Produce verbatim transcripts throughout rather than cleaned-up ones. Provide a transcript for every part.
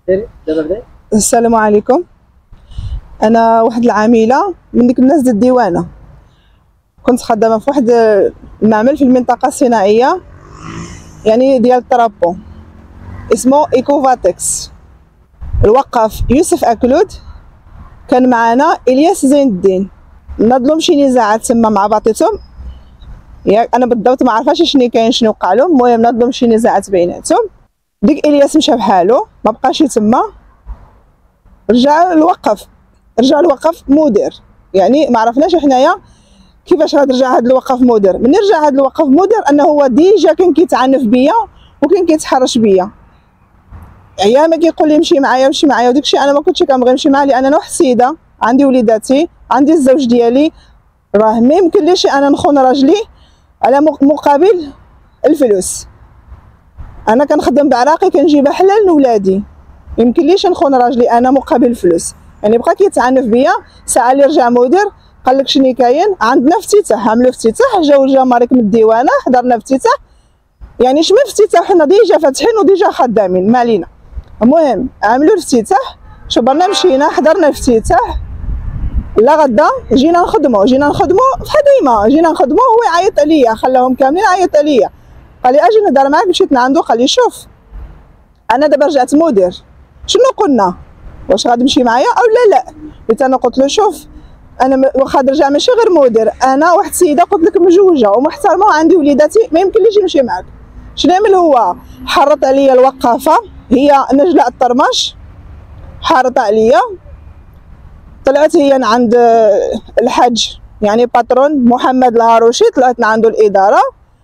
السلام عليكم. انا واحد العامله من ديك الناس ديال الديوانه، كنت خدامه في واحد المعمل في المنطقه الصناعيه يعني ديال الطرابو اسمه ايكوفاتكس. الوقف يوسف اكلود، كان معنا الياس زين الدين. ناضلهم شي نزاعات تما مع بعضياتهم، ياك انا بالضبط ما عرفاش شنو كاين شنو وقع لهم. المهم ناضلهم شي نزاعات بيناتهم، ديك الياس مشى بحالو ما بقاش تما، رجع الوقف رجع الوقف مدير. يعني ما عرفناش حنايا كيفاش غادي يرجع هذا الوقف مدير. من يرجع هذا الوقف مدير انه هو ديجا كان كيتعنف بيا وكان كيتحرش بيا. ايا ما كيقول لي مشي معايا مشي معايا، وداك الشيء انا ما كنتش كنبغي نمشي معاه، لان انا واحد السيده عندي وليداتي عندي الزوج ديالي. راه ما يمكنليش انا نخون راجلي على مقابل الفلوس. انا كنخدم بعراقي كنجيب حلال لولادي، يمكنليش نخون راجلي انا مقابل الفلوس. يعني بقى كيتعنف بيا. ساعه اللي رجع مدير قال لك شنو كاين، عندنا افتتاح، عملوا افتتاح، جاو الجمارك من الديوانه، حضرنا افتتاح. يعني شمن افتتاح، حنا ديجا فاتحين وديجا خدامين ما علينا. المهم عملوا الافتتاح، شبرنا مشينا حضرنا الافتتاح. لا غدا جينا نخدموا جينا نخدموا بحال ديما جينا نخدموا. هو يعيط عليا، خلاهم كاملين عيط عليا، قال لي اجي نهضر معاك. مشيت لعندو قال لي شوف انا دابا رجعت مدير، شنو قلنا، واش غادي تمشي معايا او لا لا؟ قلت انا قلت له شوف انا واخا نرجع ماشي غير مدير، انا واحد السيده قلت لك مجوجه ومحترمه وعندي وليداتي، ما يمكنليش نمشي معاك. شنو يعمل هو؟ حرط عليا الوقافه، هي نجلاء الطرماش، حارطه عليا. طلعت هي عند الحاج يعني باترون محمد الهاروشي، طلعت عنده الاداره،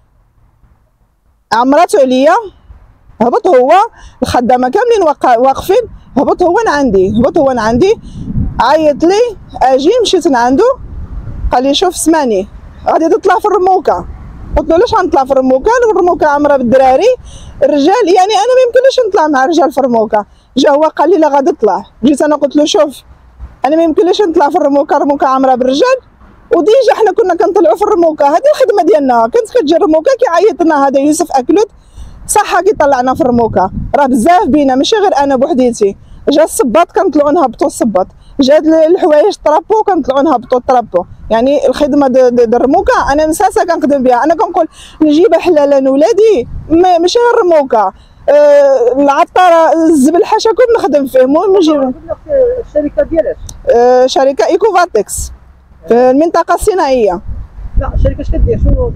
عمرته عليا. هبط هو، الخدامه كاملين واقفين، هبط هو عندي هبط هو عندي عيط لي اجي. مشيت لعندو قال لي شوف اسمعني غادي تطلع في الرموكه. قلت له علاش غنطلع في الرموكه؟ الرموكه عامره بالدراري الرجال، يعني انا ما يمكنليش نطلع مع الرجال في الرموكه. جا هو قال لي لا غادي تطلع. جيت انا قلت له شوف انا ما يمكنليش نطلع في الرموكه، الرموكه عامره بالرجال، وديجا حنا كنا كنطلعوا في الرموكه، هذه الخدمه ديالنا. كانت كتجي الرموكه كيعيط لنا هذا يوسف اكلود، صح كيطلعنا في الرموكه، راه بزاف بينا ماشي غير انا بوحديتي. جا الصباط كنطلعوا نهبطوا الصباط، جات الحوايج طرابو كنطلعوا نهبطوا الطرابو. يعني الخدمه د الرموكه انا مساسه كنخدم بها. انا كنقول نجيب حلاله لولادي ماشي غير الرموكه، أه العطاره الزبل حاشا كل نخدم فيه. المهم نجيب الشركه ديالك أه شركه ايكوفاتكس في المنطقه الصناعيه. لا الشركه اش كدير؟ شنو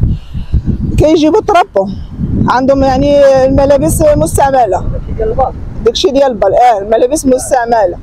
كيجيبوا طرابو، عندهم يعني الملابس مستعمله، ديال الباط، داكشي ديال البال، اه الملابس مستعمله.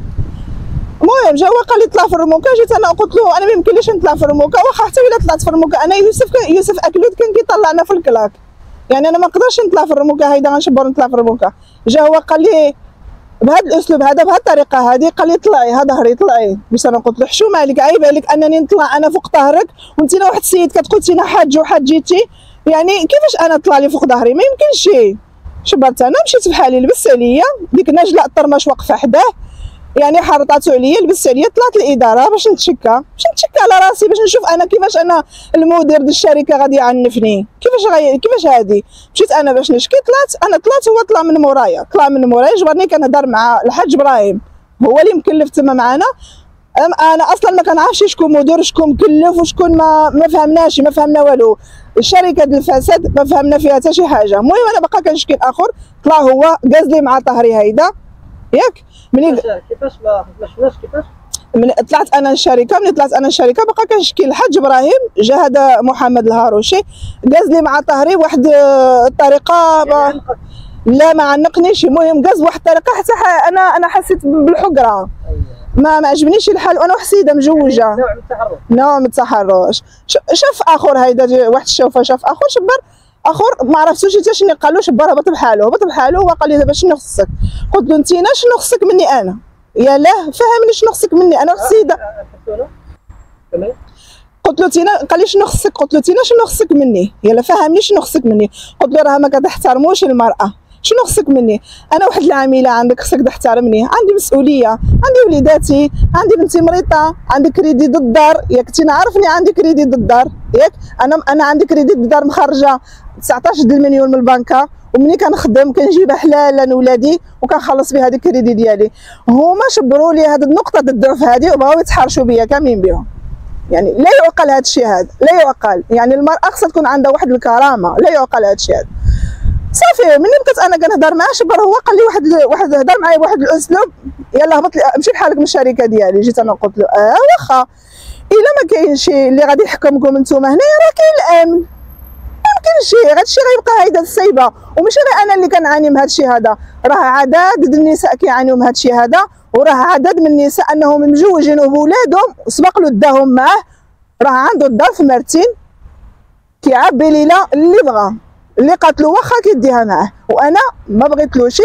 المهم جا هو قال لي طلع في الرموكه. جيت انا قلت له انا ما يمكنليش نطلع في الرموكه، واخا حتى الا طلعت في الرموكه انا يوسف يوسف اكلود كان كيطلعنا في الكلاك، يعني انا ما نقدرش نطلع في الرموكه هيدا غنشبر نطلع في الرموكه. جا هو قال لي بهذا الاسلوب هذا بهذه الطريقه هذه، قال لي طلعي ها ظهري طلعي. باش انا قلت له حشومه عليك، عيب عليك انني نطلع انا فوق ظهرك وانت واحد السيد كتقول تينا حاج وحاجيتي، يعني كيفاش انا طلع لي فوق ظهري؟ ما يمكنش. شبرت انا مشيت بحالي، لبست عليا ديك نجلاء الطرماش واقفه حداه، يعني حرطاتو عليا لبست عليا. طلعت الاداره باش نتشكى باش نتشكى على راسي، باش نشوف انا كيفاش انا المدير ديال الشركه غادي يعنفني، كيفاش غي... كيفاش هادي. مشيت انا باش نشكي، طلعت انا طلعت هو طلع من مورايا طلع من مورايا جبرني كنهضر مع الحاج ابراهيم، هو اللي مكلف تما معنا. انا اصلا ما كنعرفش شكون مدير شكون مكلف وشكون ما ما فهمناش ما فهمنا والو. الشركه ديال الفساد ما فهمنا فيها حتى شي حاجه. المهم انا باقا كنشكي الاخر، طلع هو جاز لي مع طهري هيدا ياك. ملي كيفاش ما شفناش كيفاش من طلعت انا الشركه ملي طلعت انا الشركه باقا كنشكي الحاج ابراهيم. جا هذا محمد الهاروشي جاز لي مع طهري واحد الطريقه يعني لا ما عنقنيش. المهم جاز واحد الطريقه حتى انا انا حسيت بالحقره، ما ما عجبنيش الحال، وانا وحسيده مجوجه نوع من التحرش نوع من التحرش. شاف اخر هيدا واحد الشوفه، شاف اخر شبر اخر ما عرفتوش حتى شنو قال له. شبر هبط بحالو هبط بحالو هو قال لي دابا شنو خصك؟ قلت له انتينا شنو خصك مني انا؟ يا لا فهمني شنو خصك مني انا وحسيده. قلت له تينا قال لي شنو خصك؟ قلت له تينا شنو خصك مني؟ يلا فهمني شنو خصك مني. قلت له راه ما كتحترموش المراه، شنو خصك مني؟ انا واحد العامله عندك، خصك تحترمني، عندي مسؤوليه، عندي وليداتي، عندي بنتي مريضه، عندي كريدي ضد الدار، ياك كنتي عارفني عندي كريدي ضد الدار، ياك انا انا عندي كريدي ضد الدار مخرجه تسعطاش د المليون من البنكه، ومني كنخدم كنجيبها حلالا ولادي وكنخلص بها هذيك الكريدي ديالي. هما شبروا لي هذه النقطه الضعف هذه وبغاو يتحرشوا بيا كاملين بهم. يعني لا يعقل هذا الشيء هذا، لا يعقل. يعني المراه خصها تكون عندها واحد الكرامه، لا يعقل هذا الشيء هذا. صافي ملي بقيت انا كنهضر معاه شبر هو قال لي واحد واحد هضر معايا بواحد الاسلوب، يلاه هبط لي امشي بحالك من الشركه ديالي. جيت انا قلت له اه واخا الا ما كاينش شي اللي غادي يحكمكم نتوما هنايا راه كاين الامن، ممكن شي هذا الشيء غيبقى هيدا السيبه. وماشي غير انا اللي كنعاني من هذا الشيء هذا، راه عدد النساء كيعانيو من هذا الشيء هذا، وراه عدد من النساء انهم مجوجين وبولادهم سبق له داهم معاه، راه عنده الدار في مرتين كيعبي ليله اللي بغا، اللي قالت له واخا كيديها معاه. وانا ما بغيتلوش،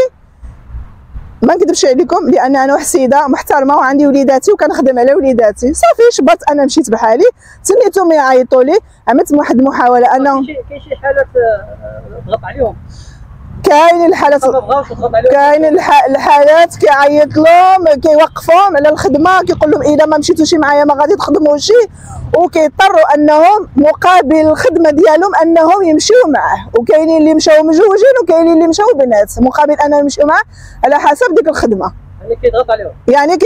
ما نكذبش عليكم، لان انا واحد السيده محترمه وعندي وليداتي وكنخدم على وليداتي. صافي شبرت انا مشيت بحالي، تنيتهم يعيطوا لي، عملت واحد المحاوله انه كاين شي حالات ضغط عليهم، كاين الحالات ما بغاوش يضغط عليهم، كاين الحالات كيعيط لهم كيوقفهم على الخدمه، كيقول لهم اذا ما مشيتوش معايا ما غادي تخدموش، وكيضطروا انهم مقابل الخدمه ديالهم انهم يمشيو معاه. وكاينين اللي مشاو مزوجين وكاينين اللي مشاو بنات مقابل انهم يمشيو معاه على حسب ديك الخدمه. يعني كيضغط عليهم، يعني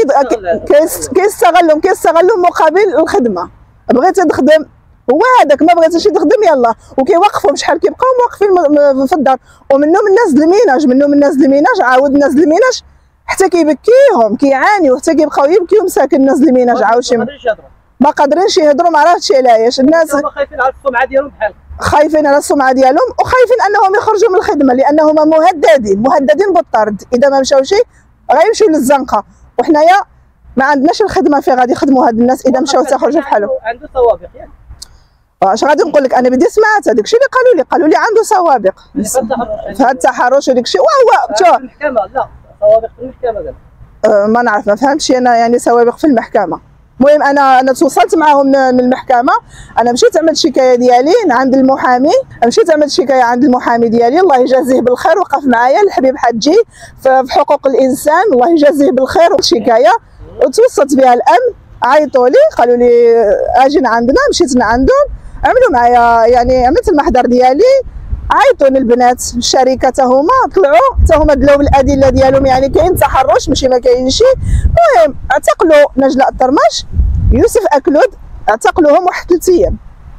كيستغلهم كيستغلهم مقابل الخدمه. بغيتي تخدم هو هذاك، ما بغيتيش تخدم يلا، وكيوقفوا شحال كيبقاو موقفين في الدار. ومنهم الناس الميناج، منهم الناس الميناج عاود الناس الميناج حتى كيبكيهم كيعانيو حتى كيبقاو يبكيو مساكن الناس الميناج عاوشي ما قادرينش يهضروا، ما عرفتش علاش. الناس هما خايفين على السمعه ديالهم، بحال خايفين على السمعه ديالهم وخايفين انهم يخرجوا من الخدمه، لانهم مهددين مهددين بالطرد. اذا ما مشاوش غيمشيو للزنقه، وحنايا ما عندناش الخدمه فين غادي يخدموا هاد الناس اذا مشاو تخرجوا بحالهم. عنده سوابق يعني، اش غادي نقول لك، انا بدي سمعت هذاك الشيء اللي قالوا لي، قالوا لي عنده سوابق في هذا التحرش وداك الشيء. وهو في المحكمه لا سوابق في المحكمه قال أه ما نعرف، ما فهمتش انا يعني سوابق في المحكمه. المهم انا انا تواصلت معاهم من المحكمه، انا مشيت عملت شكايه ديالي عند المحامي، مشيت عملت شكايه عند المحامي ديالي، الله يجازيه بالخير، وقف معايا الحبيب حجي في حقوق الانسان، الله يجازيه بالخير. الشكايه وتوصلت بها الامن، عيطوا لي قالوا لي اجي عندنا، مشيت لعندهم عملوا معايا يعني عملت المحضر ديالي، عيطوني البنات الشركه حتى هما طلعوا حتى هما دلاو بالادله ديالهم، يعني كاين تحرش ماشي ما كاينش. المهم اعتقلوا نجلاء الطرماش، يوسف اكلود اعتقلوهم واحد ثلاث ايام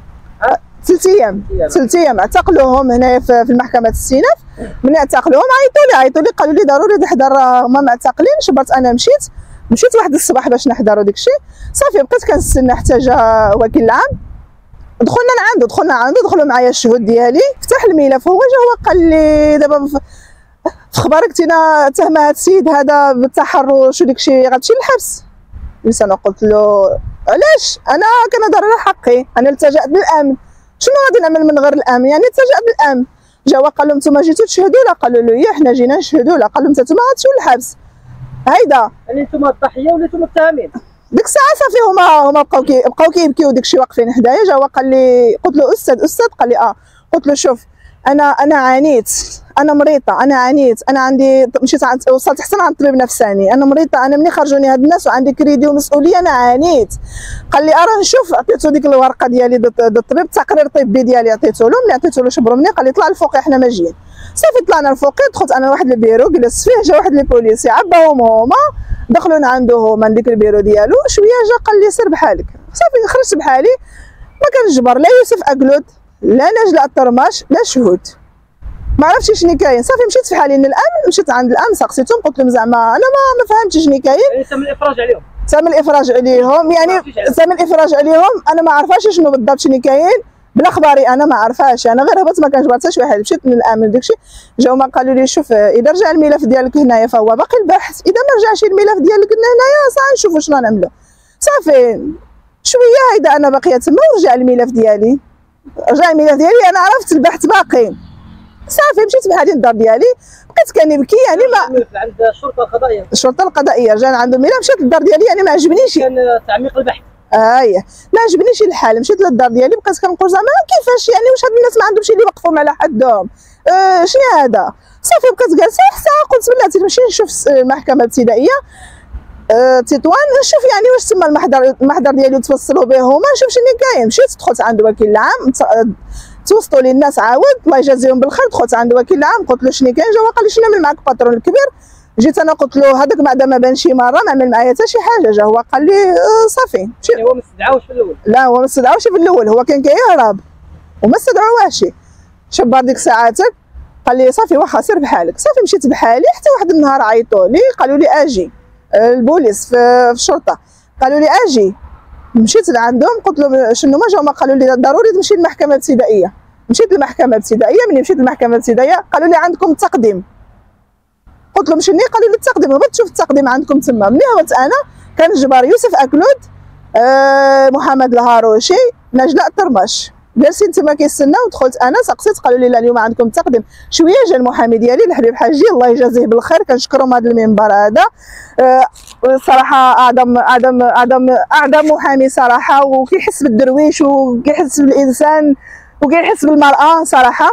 ثلاث ايام ثلاث ايام اعتقلوهم هنايا في المحكمه السيناف. من اعتقلوهم عيطوا لي عيطوا لي قالوا لي ضروري تحضر، هما معتقلين. شبرت انا مشيت مشيت واحد الصباح باش نحضروا داك الشيء. صافي بقيت كنستنى حتى جا وكيل العام، دخلنا لعنده دخلنا عنده دخلوا معايا الشهود ديالي، فتح الملف. هو جا هو قال لي دابا في خبرك تينا تهم هذا السيد هذا بالتحرش وداك الشيء غتمشي للحبس. بس انا قلت له علاش انا كنهضر على حقي، انا التجأت بالامن، شنو غادي نعمل من غير الامن؟ يعني التجأ بالامن. جا هو قال لهم نتوما جيتوا تشهدوا لا؟ قالوا له يا حنا جينا نشهدوا لا. قال لهم نتوما غتمشيو للحبس. هيدا يعني نتوما الضحيه وليتو متهمين. ديك الساعه صافي هما هما بقاو كي بقاو كيبكيو داك الشيء واقفين حدايا. جا هو قال لي قلت له استاذ استاذ قال لي اه. قلت له شوف انا انا عانيت، انا مريضه، انا عانيت، انا عندي مشيت عند وصلت حتى عند طبيب نفساني، انا مريضه، انا ملي خرجوني هاد الناس وعندي كريدي ومسؤوليه انا عانيت. قال لي اراه نشوف، عطيته ديك الورقه ديالي ضد الطبيب، التقرير الطبي ديالي عطيته له. ملي عطيته له شبرو مني قال لي طلع الفوق حنا ما جايين. صافي طلعنا الفوق، دخلت انا لواحد البيرو جلست فيه، جا واحد البوليسي عباهم هما دخلوا عنده هما ديك البيرو ديالو شويه، جا قال لي سير بحالك. صافي خرجت بحالي، ما كنجبر لا يوسف اكلود لا نجلاء الطرماش لا شهود، ما عرفتش شنو كاين. صافي مشيت في حالي للامن، مشيت عند الامن سقسيتهم قلت لهم زعما انا ما ما فهمتش شنو كاين. يعني تم الافراج عليهم، تم الافراج عليهم يعني تم الافراج عليهم. انا ما عرفاش شنو بالضبط شنو كاين بلا خباري، انا ما عرفاش، انا غير هبط ما كنجبر حتى شي واحد. مشيت للامن داكشي، جاو ما قالوا لي شوف اذا رجع الملف ديالك هنايا فهو باقي البحث، اذا ما رجعش الملف ديالك هنايا صافي نشوفوا شنو نعملوا. صافي شويه هيدا انا باقيه تما، ورجع الملف ديالي، رجع الملف ديالي، انا عرفت البحث باقي. صافي مشيت بحالي للدار ديالي، بقيت كنبكي يعني ما عند الشرطه القضائيه الشرطه القضائيه رجع عنده الملف. مشيت للدار ديالي يعني ما عجبنيش، كان تعميق البحث اييه ما عجبنيش الحال. مشيت للدار ديالي بقيت كنقول زعما كيفاش يعني، واش هاد الناس ما عندهمش اللي يوقفهم على حدهم، أه شنو هذا. صافي بقيت جالسه حتى قلت بلاتي نمشي نشوف المحكمه الابتدائيه أه تطوان، نشوف يعني واش تما المحضر المحضر ديالي توصلوا به هما، نشوف شنو كاين. مشيت دخلت عند وكيل العام، توسطوا لي الناس عاود الله يجازيهم بالخير. دخلت عند وكيل العام قلت له شنو كاين، جا وقال لي شنو نعمل معاك باترون الكبير. جيت انا قلت له هذاك بعد ما بان شي مره ما عمل معايا حتى شي حاجه. جا هو قال لي آه صافي. يعني هو ما استدعاوش في الاول؟ لا هو ما استدعاوش في الاول، هو كان كيهرب وما استدعاوهاش. شبر ديك ساعاتك قال لي صافي واخا سير بحالك. صافي مشيت بحالي حتى واحد النهار عيطوا لي قالوا لي اجي البوليس في الشرطه، قالوا لي اجي. مشيت لعندهم قلت له شنو ما جاو، ما قالوا لي ضروري تمشي للمحكمه الابتدائيه. مشيت للمحكمه الابتدائيه. ملي مشيت للمحكمه الابتدائيه قالوا لي عندكم التقديم. قلت لهم شنو؟ قالوا لي التقديم. هبط شوف التقديم عندكم تما. ملي هبطت انا كان الجبار يوسف اكلود، آه محمد الهاروشي، نجلاء الطرمش جالسين تما كيستناو. دخلت انا سقسيت قالوا لي لا اليوم عندكم تقديم. شويه جا المحامي ديالي الحبيب حاجي الله يجازيه بالخير، كنشكرهم هذا المنبر هذا. آه صراحه اعظم اعظم اعظم اعظم محامي صراحه، وكيحس بالدرويش وكيحس بالانسان وكيحس بالمراه صراحه.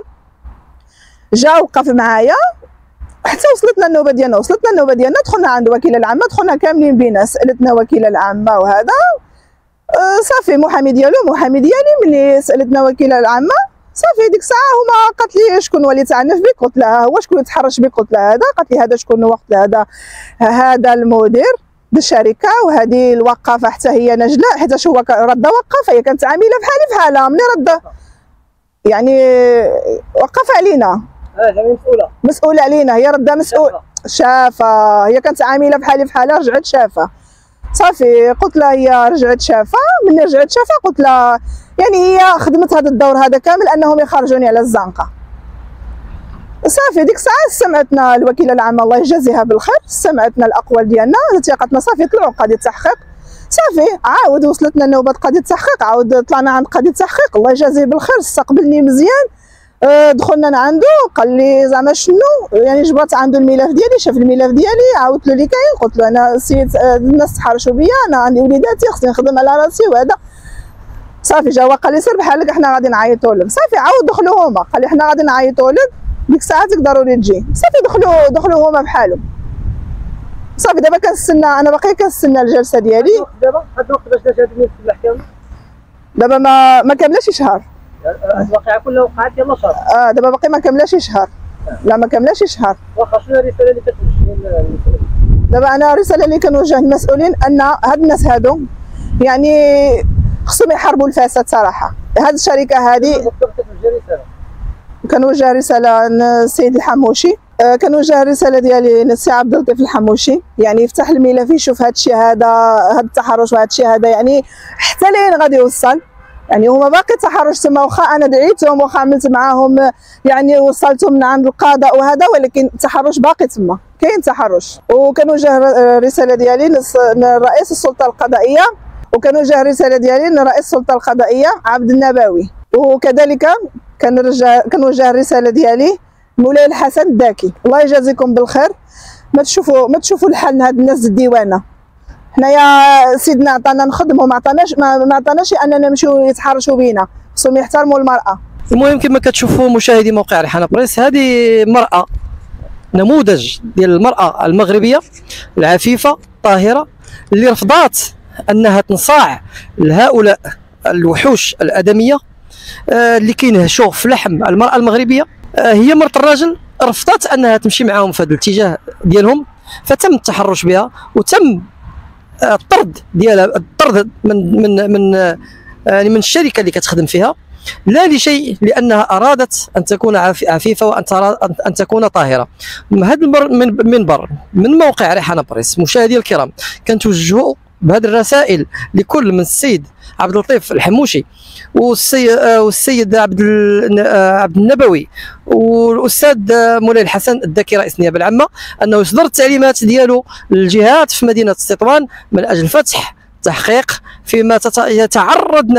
جا وقف معايا حتى وصلتنا النوبه ديالنا وصلتنا النوبه ديالنا دخلنا عند وكيله العامه، دخلنا كاملين بينا سالتنا وكيله العامه وهذا. أه صافي محامي ديالو محامي ديالي. ملي سالتنا وكيله العامه صافي ديك الساعه هما قالت لي شكون هو اللي تعنف بك؟ قلت لها هو. شكون يتحرش بك؟ قلت لها هذا. قالت لي هذا شكون هو؟ قلت لها هذا هذا المدير بالشركه، وهذه الوقافه حتى هي نجلاء حيت هو رد وقافه، هي كانت عامله بحالي بحالها. ملي رد يعني وقف علينا. اه يعني مسؤوله مسؤوله علينا، هي رده مسؤول شافه. هي كانت عامله بحالي بحالها رجعت شافه. صافي قلت لها هي رجعت شافه. ملي رجعت شافه قلت لها يعني هي خدمت هذا الدور هذا كامل انهم يخرجوني على الزنقه. صافي ديك الساعه سمعتنا الوكيله العامه الله يجازيها بالخير، سمعتنا الاقوال ديالنا ثقتنا. صافي طلعوا قضيه تحقيق. صافي عاود وصلتنا نوبه قضيه تحقيق، عاود طلعنا عند قضيه تحقيق الله يجازيه بالخير، استقبلني مزيان. أه دخلنا لعندو قال لي زعما شنو يعني، جبرت عنده الملف ديالي، شاف الملف ديالي، عاودت له اللي كاين. قلت له انا سيت الناس تحرشوا بيا، انا عندي وليداتي خصني نخدم على راسي وهذا. صافي جا قال لي سير بحالك احنا غادي نعيطوا لك. صافي عاود دخلوا هما قال لي حنا غادي نعيطوا لك ديك ساعتك ضروري تجي. صافي دخلوا دخلوا هما بحالهم. صافي دابا كنستنى، انا باقي كنستنى الجلسه ديالي. دابا هاد الوقت باش جات هاد الملف في المحكمه؟ دابا ما ما كاملاش شهر. الواقعه كلها وقعت يلا شهر. اه دابا باقي ما كاملاش شهر. لا ما كاملاش شهر. واخا شنو الرساله اللي كتوجه للمسؤولين؟ دابا انا الرساله اللي كنوجه للمسؤولين ان هاد الناس هادو يعني خصهم يحاربوا الفساد صراحه. هاد الشركه هذه كتوجه رساله، كنوجه رساله للسيد الحموشي، كنوجه الرساله ديالي للسي عبد اللطيف الحموشي، يعني يفتح الملف يشوف هاد الشيء هذا، هاد التحرش وهاد الشيء هذا يعني حتى لين غادي يوصل. يعني هما باقي تحرش تما، واخا انا دعيتهم واخا عملت معاهم يعني وصلتهم من عند القضاء وهذا، ولكن التحرش باقي تما، كاين تحرش. وكنوجه الرساله ديالي لرئيس السلطه القضائيه، وكنوجه الرساله ديالي لرئيس السلطه القضائيه عبد النبوي، وكذلك كنرجع كنوجه الرساله ديالي مولاي الحسن الداكي. الله يجازيكم بالخير. ما تشوفوا ما تشوفوا الحال هاد الناس الديوانه. حنايا سيدنا عطانا نخدموا، ما عطاناش ما عطاناش اننا نمشيو يتحرشوا بينا، خصهم يحترموا المراه. المهم كما كتشوفوا مشاهدي موقع ريحانه بريس، هذه مرأة نموذج ديال المرأة المغربية العفيفة الطاهرة اللي رفضات انها تنصاع لهؤلاء الوحوش الادمية اللي كينهشوا في لحم المرأة المغربية. هي مرت الراجل رفضت انها تمشي معاهم في هذا الاتجاه ديالهم، فتم التحرش بها وتم الطرد ديالها، الطرد من من من يعني من الشركه اللي كتخدم فيها، لا لشيء لانها ارادت ان تكون عفيفه وان ان تكون طاهره. هذا المنبر من موقع ريحانه بريس مشاهدي الكرام كنتوجهوا بهذه الرسائل لكل من السيد عبد اللطيف الحموشي والسيد والسيد عبد عبد النبوي والاستاذ مولاي الحسن الداكي رئيس النيابه العامه، انه يصدر التعليمات ديالو للجهات في مدينه تطوان من اجل فتح تحقيق فيما يتعرض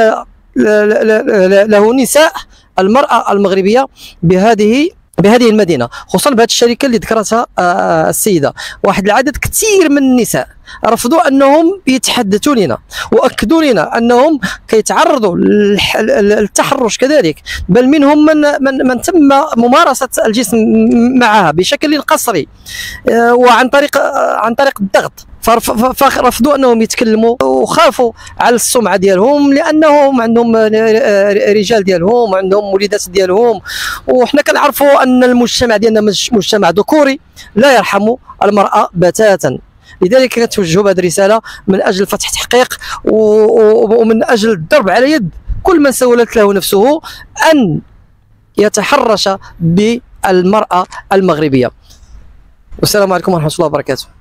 له نساء المراه المغربيه بهذه بهذه المدينه، خصوصا بهذه الشركه اللي ذكرتها السيده. واحد العدد كثير من النساء رفضوا انهم يتحدثوا لنا، واكدوا لنا انهم كيتعرضوا للتحرش كذلك، بل منهم من من, من تم ممارسه الجسم معها بشكل قسري وعن طريق عن طريق الضغط. فرفضوا انهم يتكلموا وخافوا على السمعه ديالهم، لانهم عندهم رجال ديالهم وعندهم وليدات ديالهم، وحنا كنعرفوا ان المجتمع ديالنا مجتمع ذكوري لا يرحم المراه بتاتا. لذلك كنتوجهوا بهذه الرساله من اجل فتح تحقيق ومن اجل الضرب على يد كل من سولت له نفسه ان يتحرش بالمراه المغربيه. والسلام عليكم ورحمه الله وبركاته.